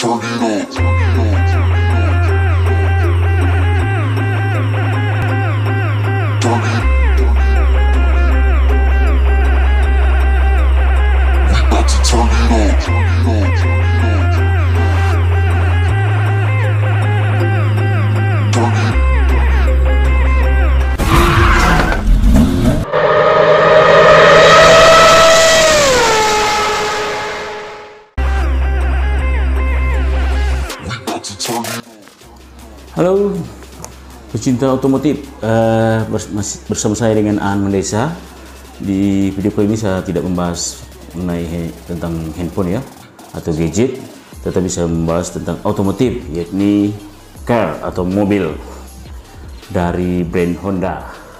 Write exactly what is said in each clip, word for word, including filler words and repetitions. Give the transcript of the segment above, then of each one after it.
Halo pecinta otomotif, uh, bersama saya dengan Aan Mendesa. Di video kali ini saya tidak membahas mengenai tentang handphone ya atau gadget, tetapi saya membahas tentang otomotif, yakni car atau mobil dari brand Honda.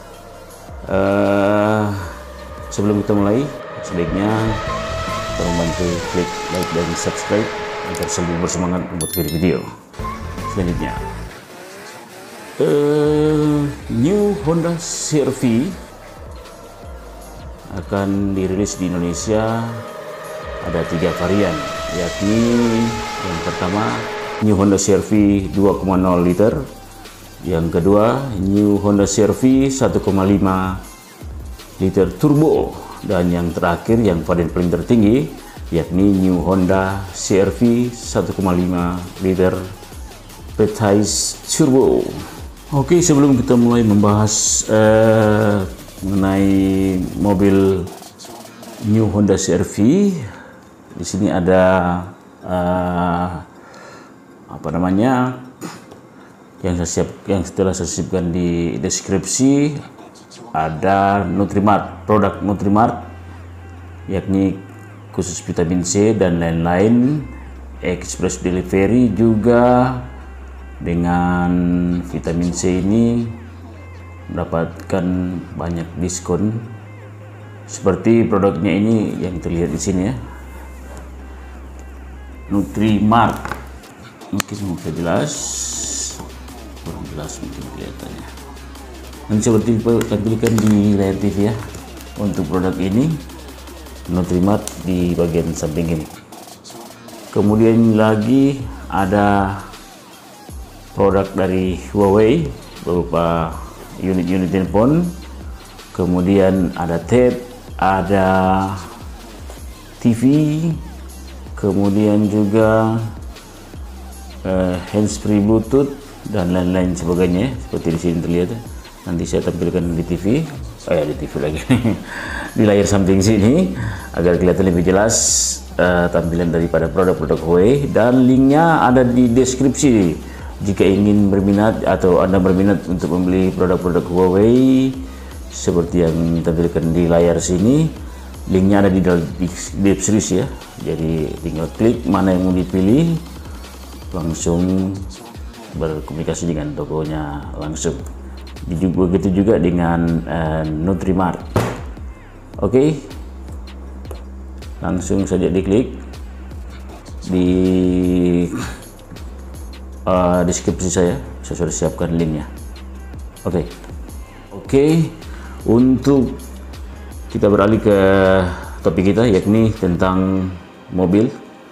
Uh, sebelum kita mulai, sebaiknya tolong bantu klik like dan subscribe agar selalu bersemangat membuat video-video selanjutnya. Uh, new Honda C R V akan dirilis di Indonesia. Ada tiga varian, yakni yang pertama New Honda C R V dua koma nol liter, yang kedua New Honda C R V satu koma lima liter turbo, dan yang terakhir yang varian paling tertinggi yakni New Honda C R V satu koma lima liter Pretise Turbo. Oke, sebelum kita mulai membahas uh, mengenai mobil New Honda C R V, di sini ada uh, apa namanya yang saya siap, yang setelah saya sisipkan di deskripsi. Ada Nutrimart, produk Nutrimart, yakni khusus vitamin C dan lain-lain, express delivery juga. Dengan vitamin C ini mendapatkan banyak diskon, seperti produknya ini yang terlihat di sini ya, Nutrimart. Mungkin bisa jelas, kurang jelas mungkin kelihatannya. Nanti seperti tampilkan di layar T V ya. Untuk produk ini Nutrimart di bagian samping ini. Kemudian lagi ada produk dari Huawei berupa unit-unit handphone, kemudian ada tab, ada T V, kemudian juga uh, handsfree Bluetooth dan lain-lain sebagainya, seperti di sini terlihat. Nanti saya tampilkan di T V, oh ya di T V lagi, di layar samping sini agar kelihatan lebih jelas uh, tampilan daripada produk-produk Huawei, dan linknya ada di deskripsi. Jika ingin berminat atau Anda berminat untuk membeli produk-produk Huawei seperti yang ditampilkan di layar sini, linknya ada di deskripsi ya. Jadi tinggal klik mana yang mau dipilih, langsung berkomunikasi dengan tokonya langsung. Begitu juga dengan uh, Nutrimart. Oke, langsung saja diklik di Uh, deskripsi saya, saya sudah siapkan linknya. Oke, okay. oke. Okay. Untuk kita beralih ke topik kita, yakni tentang mobil,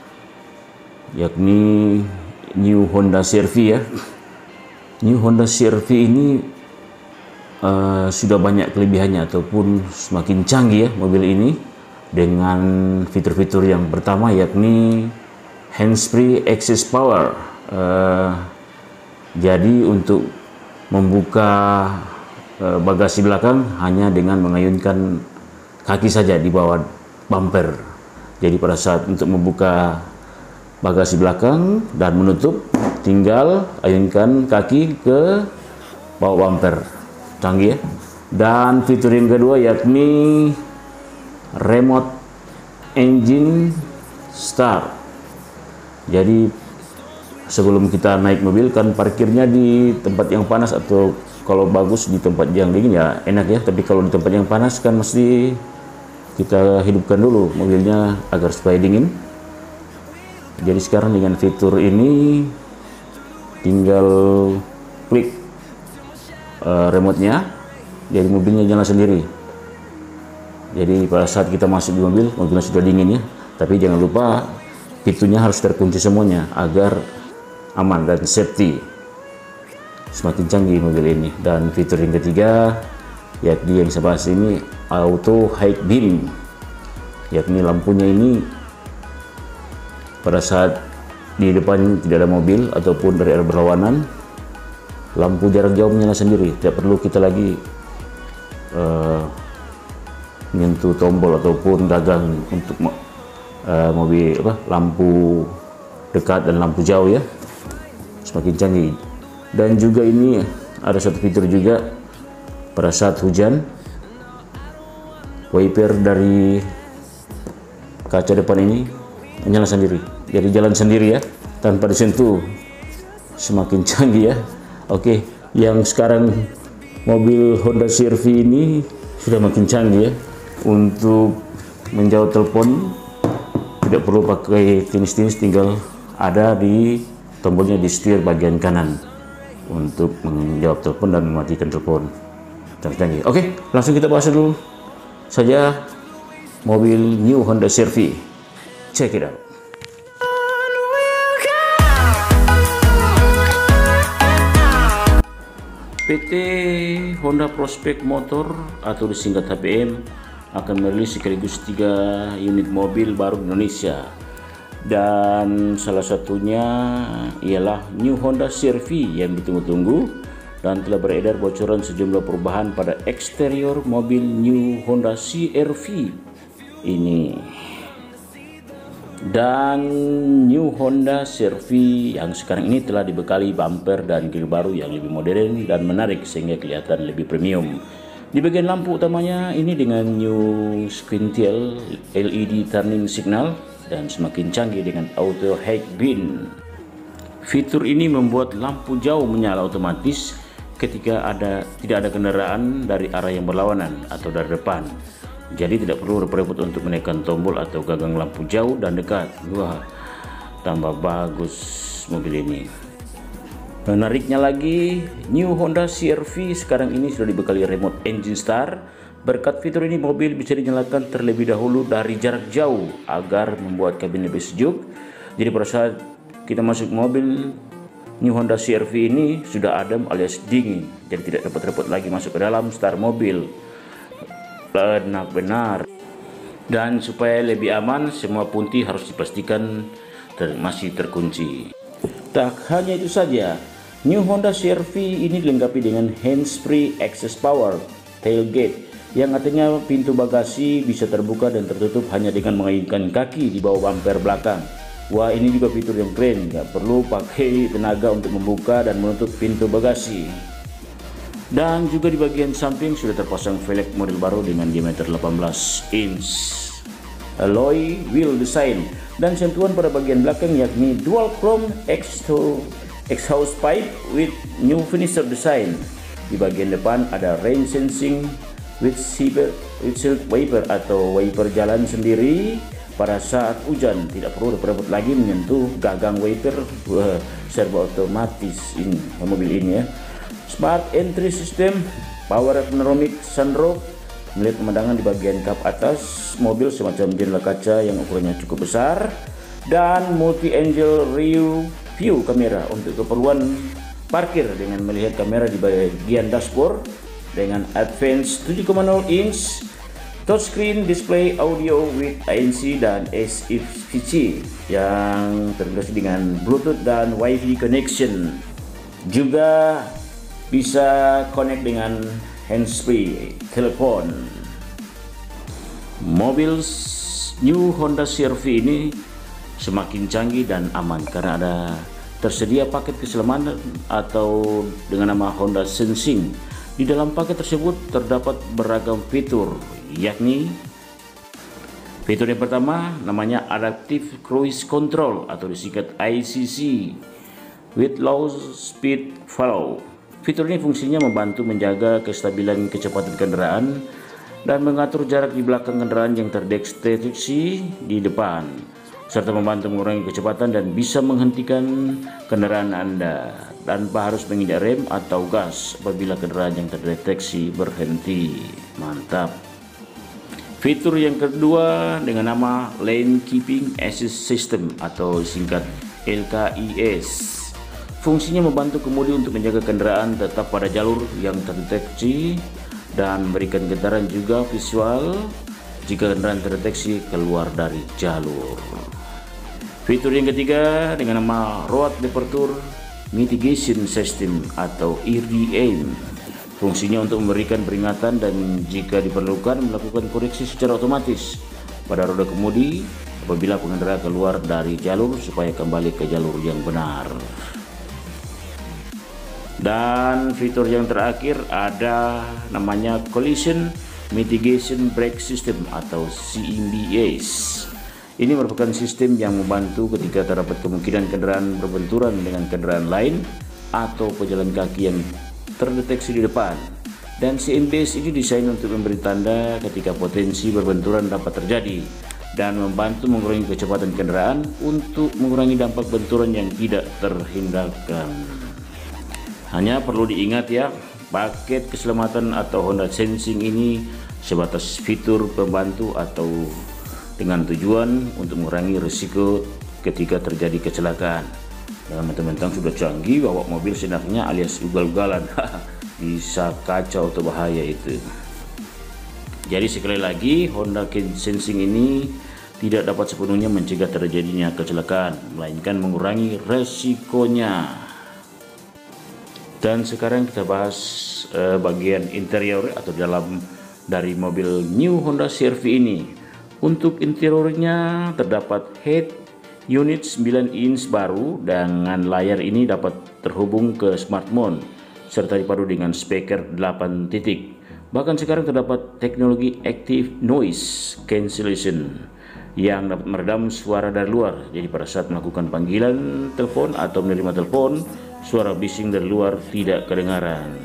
yakni New Honda C R V ya. New Honda C R V ini uh, sudah banyak kelebihannya ataupun semakin canggih ya mobil ini, dengan fitur-fitur yang pertama yakni hands-free access power. Uh, jadi untuk membuka uh, bagasi belakang hanya dengan mengayunkan kaki saja di bawah bumper. Jadi pada saat untuk membuka bagasi belakang dan menutup, tinggal ayunkan kaki ke bawah bumper. Canggih ya. Dan fitur yang kedua yakni remote engine start. Jadi sebelum kita naik mobil kan parkirnya di tempat yang panas, atau kalau bagus di tempat yang dingin ya enak ya, tapi kalau di tempat yang panas kan mesti kita hidupkan dulu mobilnya agar supaya dingin. Jadi sekarang dengan fitur ini tinggal klik uh, remote-nya, jadi mobilnya nyala sendiri. Jadi pada saat kita masuk di mobil, mobilnya sudah dingin ya, tapi jangan lupa pintunya harus terkunci semuanya agar aman dan safety. Semakin canggih mobil ini. Dan fitur yang ketiga yakni yang saya bahas ini auto high beam, yakni lampunya ini pada saat di depan tidak ada mobil ataupun dari arah berlawanan, lampu jarak jauh menyala sendiri, tidak perlu kita lagi uh, menyentuh tombol ataupun gagang untuk uh, mobil apa lampu dekat dan lampu jauh ya. Semakin canggih. Dan juga ini ada satu fitur juga pada saat hujan, wiper dari kaca depan ini menyala sendiri, jadi jalan sendiri ya tanpa disentuh. Semakin canggih ya. Oke, yang sekarang mobil Honda C R-V ini sudah makin canggih ya. Untuk menjawab telepon tidak perlu pakai tinis-tinis, tinggal ada di tombolnya di setir bagian kanan untuk menjawab telepon dan mematikan telepon. Canggih. Oke, langsung kita bahas dulu saja mobil new Honda C R-V. Check it out. P T Honda Prospect Motor atau disingkat H P M akan merilis sekaligus tiga unit mobil baru di Indonesia, dan salah satunya ialah new Honda C R-V yang ditunggu-tunggu, dan telah beredar bocoran sejumlah perubahan pada eksterior mobil new Honda C R-V ini. Dan new Honda C R-V yang sekarang ini telah dibekali bumper dan grill baru yang lebih modern dan menarik sehingga kelihatan lebih premium. Di bagian lampu utamanya ini dengan new squintial L E D turning signal dan semakin canggih dengan auto high beam. Fitur ini membuat lampu jauh menyala otomatis ketika ada tidak ada kendaraan dari arah yang berlawanan atau dari depan. Jadi tidak perlu repot-repot untuk menekan tombol atau gagang lampu jauh dan dekat. Wah, tambah bagus mobil ini. Menariknya lagi, new Honda C R-V sekarang ini sudah dibekali remote engine start. Berkat fitur ini mobil bisa dinyalakan terlebih dahulu dari jarak jauh agar membuat kabin lebih sejuk. Jadi pada saat kita masuk mobil new Honda C R-V ini sudah adem alias dingin, jadi tidak repot-repot lagi masuk ke dalam start mobil. Benar-benar. Dan supaya lebih aman, semua punti harus dipastikan ter masih terkunci. Tak hanya itu saja, new Honda C R-V ini dilengkapi dengan hands-free access power tailgate, yang artinya pintu bagasi bisa terbuka dan tertutup hanya dengan mengaitkan kaki di bawah bumper belakang. Wah, ini juga fitur yang keren, nggak perlu pakai tenaga untuk membuka dan menutup pintu bagasi. Dan juga di bagian samping sudah terpasang velg model baru dengan diameter delapan belas inch alloy wheel design, dan sentuhan pada bagian belakang yakni dual chrome exhaust pipe with new finisher design. Di bagian depan ada rain sensing with shield wiper atau wiper jalan sendiri pada saat hujan, tidak perlu repot-repot lagi menyentuh gagang wiper. Wah, serba otomatis ini mobil ini ya. Smart entry system, power panoramic sunroof, melihat pemandangan di bagian kap atas mobil semacam jendela kaca yang ukurannya cukup besar, dan multi angle rear view kamera untuk keperluan parkir dengan melihat kamera di bagian dashboard dengan advance tujuh koma nol inch touchscreen display audio with A N C dan S I V C yang terintegrasi dengan Bluetooth dan Wi-Fi connection. Juga bisa connect dengan handsfree telepon. Mobil new Honda C R-V ini semakin canggih dan aman karena ada tersedia paket keselamatan atau dengan nama Honda Sensing. Di dalam paket tersebut terdapat beragam fitur, yakni fitur yang pertama namanya Adaptive Cruise Control atau disingkat I C C with low speed follow. Fitur ini fungsinya membantu menjaga kestabilan kecepatan kendaraan dan mengatur jarak di belakang kendaraan yang terdeteksi di depan, serta membantu mengurangi kecepatan dan bisa menghentikan kendaraan Anda tanpa harus menginjak rem atau gas apabila kendaraan yang terdeteksi berhenti. Mantap. Fitur yang kedua dengan nama Lane Keeping Assist System atau singkat L K I S. Fungsinya membantu kemudi untuk menjaga kendaraan tetap pada jalur yang terdeteksi dan memberikan getaran juga visual jika kendaraan terdeteksi keluar dari jalur. Fitur yang ketiga dengan nama Road Departure Mitigation System atau R D M. Fungsinya untuk memberikan peringatan dan jika diperlukan melakukan koreksi secara otomatis pada roda kemudi apabila pengendara keluar dari jalur supaya kembali ke jalur yang benar. Dan fitur yang terakhir ada namanya Collision Mitigation Brake System atau C M B S. Ini merupakan sistem yang membantu ketika terdapat kemungkinan kendaraan berbenturan dengan kendaraan lain atau pejalan kaki yang terdeteksi di depan. Dan C M B S ini desain untuk memberi tanda ketika potensi berbenturan dapat terjadi dan membantu mengurangi kecepatan kendaraan untuk mengurangi dampak benturan yang tidak terhindarkan. Hanya perlu diingat ya, paket keselamatan atau Honda Sensing ini sebatas fitur pembantu atau dengan tujuan untuk mengurangi risiko ketika terjadi kecelakaan. Dan mentang-mentang sudah canggih bawa mobil senaknya alias ugal-ugalan, bisa kacau atau bahaya itu. Jadi sekali lagi, Honda Sensing ini tidak dapat sepenuhnya mencegah terjadinya kecelakaan, melainkan mengurangi resikonya. Dan sekarang kita bahas eh, bagian interior atau dalam dari mobil New Honda C R V ini. Untuk interiornya terdapat head unit sembilan inch baru dengan layar ini dapat terhubung ke smartphone serta dipadu dengan speaker delapan titik. Bahkan sekarang terdapat teknologi active noise cancellation yang dapat meredam suara dari luar. Jadi pada saat melakukan panggilan telepon atau menerima telepon, suara bising dari luar tidak kedengaran.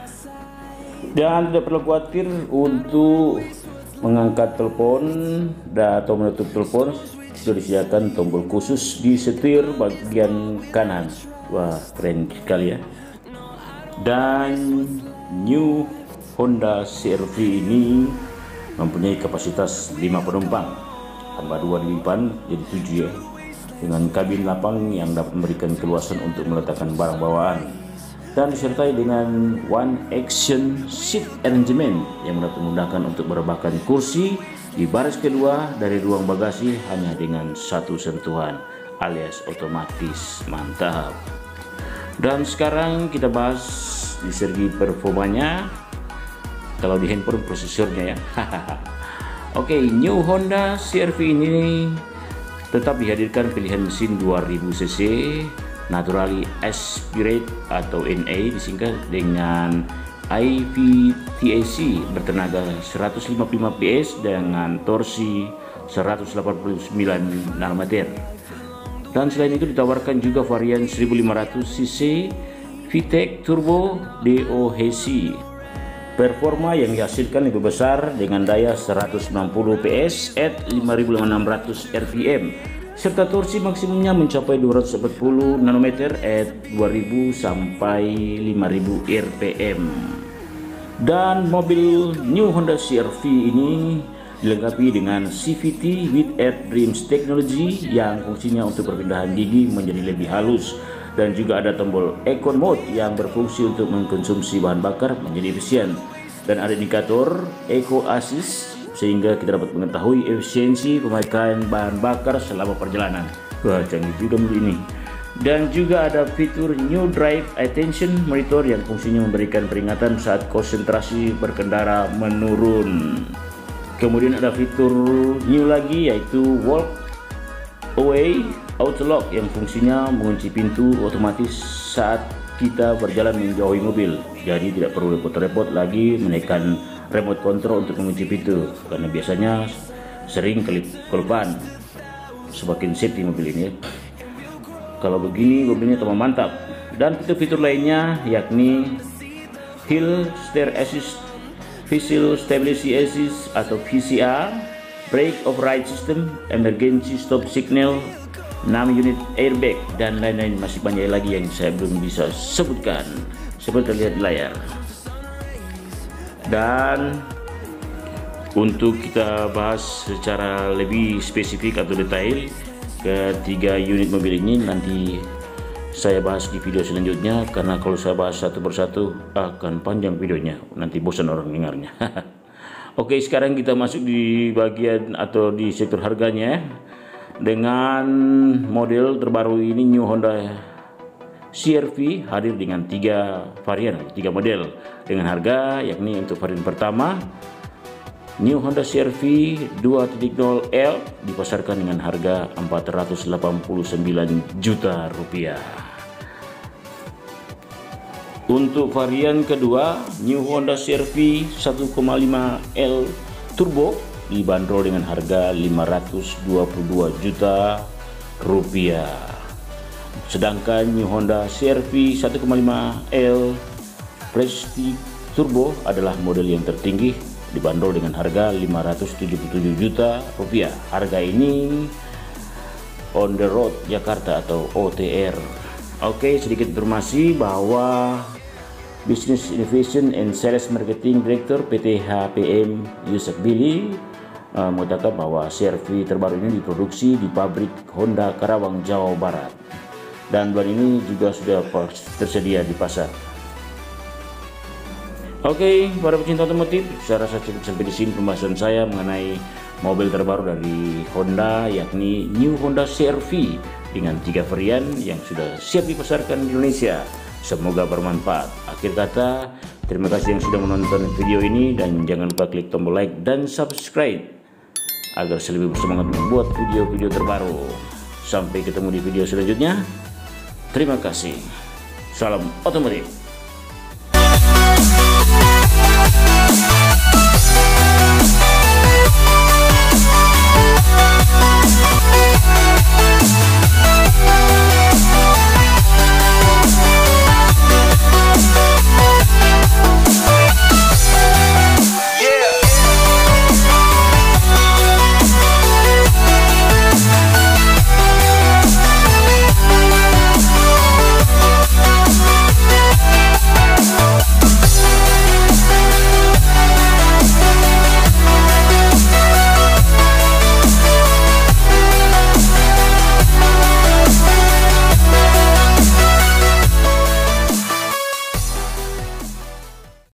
Dan tidak perlu khawatir untuk mengangkat telepon dan atau menutup telepon, sudah disediakan tombol khusus di setir bagian kanan. Wah, keren sekali ya. Dan New Honda C R V ini mempunyai kapasitas lima penumpang, tambah dua di depan jadi tujuh ya, dengan kabin lapang yang dapat memberikan keluasan untuk meletakkan barang bawaan, dan disertai dengan one action seat arrangement yang dapat memudahkan untuk merebahkan kursi di baris kedua dari ruang bagasi hanya dengan satu sentuhan alias otomatis. Mantap. Dan sekarang kita bahas di segi performanya. Kalau di handphone prosesornya ya. Oke, okay, New Honda C R V ini tetap dihadirkan pilihan mesin dua ribu cc naturally aspirated atau N A disingkat dengan I V T A C bertenaga seratus lima puluh lima P S dengan torsi seratus delapan puluh sembilan nanometer. Dan selain itu ditawarkan juga varian seribu lima ratus cc V TEC Turbo D O H C. Performa yang dihasilkan lebih besar dengan daya seratus enam puluh P S at lima ribu enam ratus R P M serta torsi maksimumnya mencapai dua ratus empat puluh nanometer at dua ribu sampai lima ribu R P M. Dan mobil New Honda C R V ini dilengkapi dengan C V T with Air Dreams Technology yang fungsinya untuk perpindahan gigi menjadi lebih halus, dan juga ada tombol Econ Mode yang berfungsi untuk mengkonsumsi bahan bakar menjadi efisien, dan ada indikator Eco Assist sehingga kita dapat mengetahui efisiensi pemakaian bahan bakar selama perjalanan. Wah, canggih juga mobil ini. Dan juga ada fitur New Drive Attention Monitor yang fungsinya memberikan peringatan saat konsentrasi berkendara menurun. Kemudian ada fitur new lagi yaitu Walk Away Auto Lock yang fungsinya mengunci pintu otomatis saat kita berjalan menjauhi mobil. Jadi tidak perlu repot-repot lagi menekan remote control untuk mengunci pintu, karena biasanya sering kelip kelepan. Semakin safety mobil ini. Kalau begini mobilnya tambah mantap. Dan fitur-fitur lainnya yakni Hill Steer Assist, Visual Stability Assist atau V C R, Brake Override System, Emergency Stop Signal, enam unit airbag, dan lain-lain. Masih banyak lagi yang saya belum bisa sebutkan seperti terlihat di layar. Dan Untuk kita bahas secara lebih spesifik atau detail ketiga unit mobil ini, nanti saya bahas di video selanjutnya, karena kalau saya bahas satu persatu akan panjang videonya, nanti bosan orang dengarnya. Oke, sekarang kita masuk di bagian atau di sektor harganya. Dengan model terbaru ini, New Honda C R V hadir dengan tiga varian, tiga model dengan harga, yakni untuk varian pertama New Honda C R V dua titik nol L dipasarkan dengan harga empat ratus delapan puluh sembilan juta rupiah. Untuk varian kedua New Honda C R V satu koma lima L Turbo dibanderol dengan harga lima ratus dua puluh dua juta rupiah. Sedangkan New Honda C R V satu koma lima L Prestige Turbo adalah model yang tertinggi, dibanderol dengan harga lima ratus tujuh puluh tujuh juta rupiah. Harga ini on the road Jakarta atau O T R. Oke, sedikit informasi bahwa Business Innovation and Sales Marketing Director P T H P M Yusuf Billy uh, mengatakan bahwa C R V terbaru ini diproduksi di pabrik Honda Karawang, Jawa Barat, dan bahan ini juga sudah tersedia di pasar. Oke, para pecinta otomotif, saya rasa cukup sampai di sini pembahasan saya mengenai mobil terbaru dari Honda, yakni New Honda C R V dengan tiga varian yang sudah siap dipasarkan di Indonesia. Semoga bermanfaat. Akhir kata, terima kasih yang sudah menonton video ini, dan jangan lupa klik tombol like dan subscribe agar saya lebih bersemangat membuat video-video terbaru. Sampai ketemu di video selanjutnya. Terima kasih. Salam otomotif. We'll be right back.